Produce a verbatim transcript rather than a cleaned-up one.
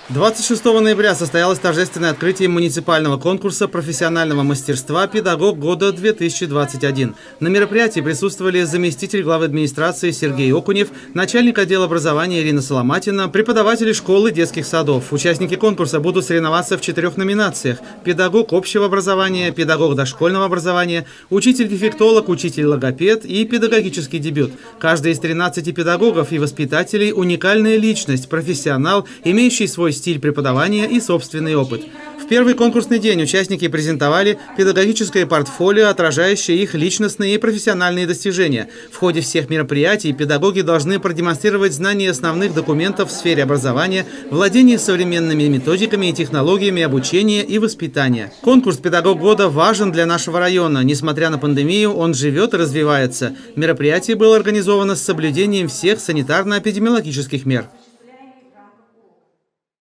двадцать шестого ноября состоялось торжественное открытие муниципального конкурса профессионального мастерства «Педагог года две тысячи двадцать один». На мероприятии присутствовали заместитель главы администрации Сергей Окунев, начальник отдела образования Ирина Соломатина, преподаватели школы и детских садов. Участники конкурса будут соревноваться в четырех номинациях: педагог общего образования, педагог дошкольного образования, учитель-дефектолог, учитель-логопед и педагогический дебют. Каждый из тринадцати педагогов и воспитателей – уникальная личность, профессионал, имеющий свой стиль преподавания и собственный опыт. В первый конкурсный день участники презентовали педагогическое портфолио, отражающее их личностные и профессиональные достижения. В ходе всех мероприятий педагоги должны продемонстрировать знание основных документов в сфере образования, владение современными методиками и технологиями обучения и воспитания. Конкурс «Педагог года» важен для нашего района. Несмотря на пандемию, он живет и развивается. Мероприятие было организовано с соблюдением всех санитарно-эпидемиологических мер.